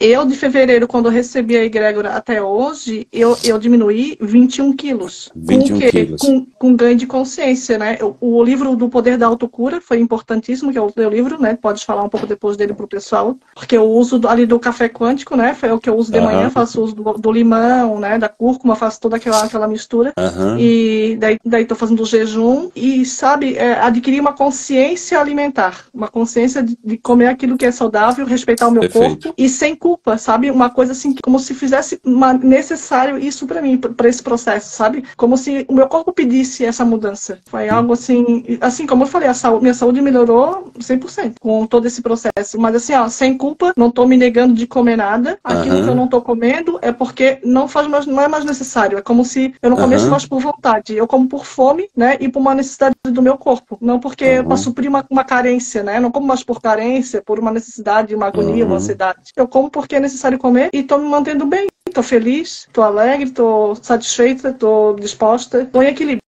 Eu, de fevereiro, quando eu recebi a egrégora até hoje, eu diminuí 21 quilos. 21 Com o quê? quilos. Com ganho de consciência, né? O livro do Poder da Autocura foi importantíssimo, que é o teu livro, né? Pode falar um pouco depois dele pro pessoal, porque eu uso ali do café quântico, né? Foi o que eu uso de manhã, Aham, faço uso do limão, né? Da cúrcuma, faço toda aquela mistura. aham. E daí tô fazendo o jejum e, sabe, adquirir uma consciência alimentar, uma consciência de comer aquilo que é saudável, respeitar o meu Perfeito. corpo e sem culpa, sabe? Uma coisa assim, como se fizesse necessário isso para mim, para esse processo, sabe? Como se o meu corpo pedisse essa mudança. Foi algo assim como eu falei, minha saúde melhorou 100% com todo esse processo. Mas assim, ó, sem culpa, não tô me negando de comer nada. Aquilo que eu Aham, não tô comendo é porque não é mais necessário. É como se eu não comesse mais aham, por vontade. Eu como por fome, né? E por uma necessidade do meu corpo. Não porque para aham, suprir uma carência, né? Eu não como mais por carência, por uma necessidade, uma agonia, uma aham. ansiedade. Eu como porque é necessário comer e tô me mantendo bem. Tô feliz, tô alegre, tô satisfeita, tô disposta, tô em equilíbrio.